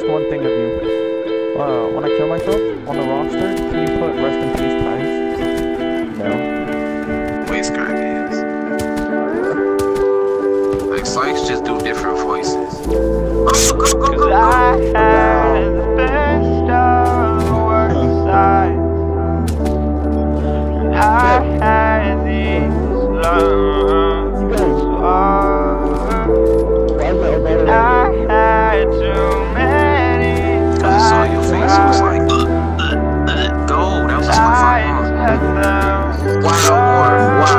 one thing of you. When I kill myself on the roster, can you put rest in peace times? No. Voice crack is. Like Sykes just do different voices. Go. I had the best of the worst side. I had these lungs. I had too many. I just saw your face. It was like, go. That was 25 months. Wow.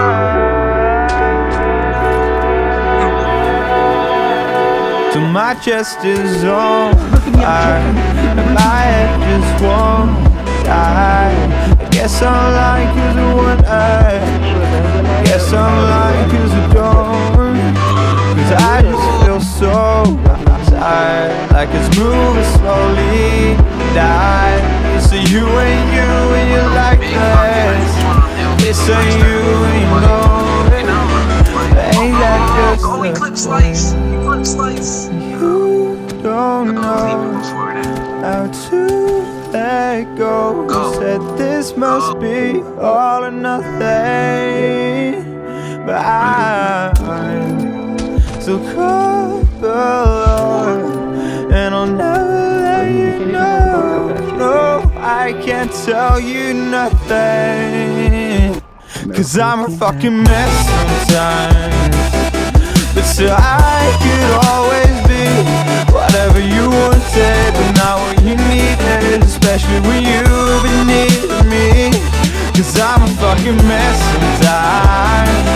Till my chest is on fire and my head just won't die. I guess I'm lying 'cause of what I guess I'm lying 'cause I don't. 'Cause I just feel so tired, like it's moving slowly, die. It's a you and you and you like this. It's a you and you know it. Ain't that just Go, he clip slice. you don't know how to let go. You said this must be all or nothing, but I'm so caught below, and I'll never let you know. No, I can't tell you nothing, 'cause I'm a fucking mess sometimes. But still I could always be whatever you wanted, but not what you needed, especially when you've been needing me. 'Cause I'm a fucking mess sometimes.